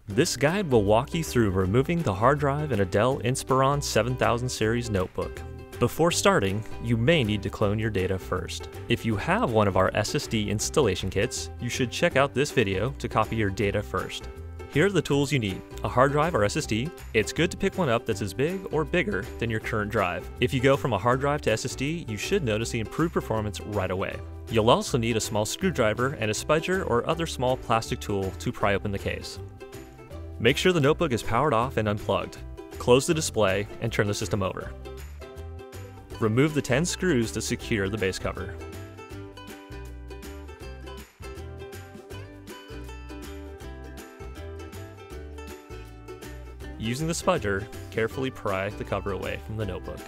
This guide will walk you through removing the hard drive in a Dell Inspiron 7000 series notebook. Before starting, you may need to clone your data first. If you have one of our SSD installation kits, you should check out this video to copy your data first. Here are the tools you need. A hard drive or SSD. It's good to pick one up that's as big or bigger than your current drive. If you go from a hard drive to SSD, you should notice the improved performance right away. You'll also need a small screwdriver and a spudger or other small plastic tool to pry open the case. Make sure the notebook is powered off and unplugged. Close the display and turn the system over. Remove the 10 screws to secure the base cover. Using the spudger, carefully pry the cover away from the notebook.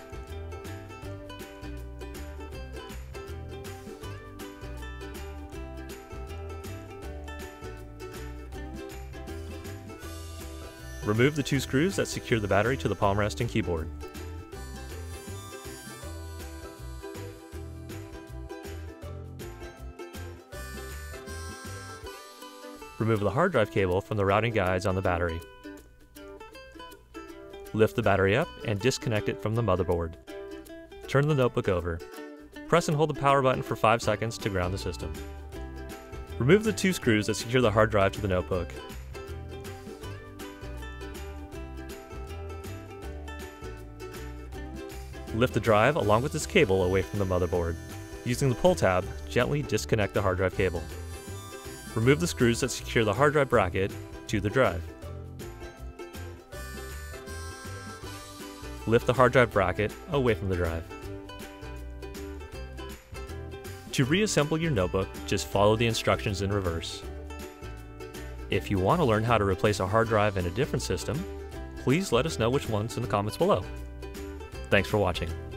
Remove the 2 screws that secure the battery to the palmrest and keyboard. Remove the hard drive cable from the routing guides on the battery. Lift the battery up and disconnect it from the motherboard. Turn the notebook over. Press and hold the power button for 5 seconds to ground the system. Remove the 2 screws that secure the hard drive to the notebook. Lift the drive along with its cable away from the motherboard. Using the pull tab, gently disconnect the hard drive cable. Remove the screws that secure the hard drive bracket to the drive. Lift the hard drive bracket away from the drive. To reassemble your notebook, just follow the instructions in reverse. If you want to learn how to replace a hard drive in a different system, please let us know which ones in the comments below. Thanks for watching.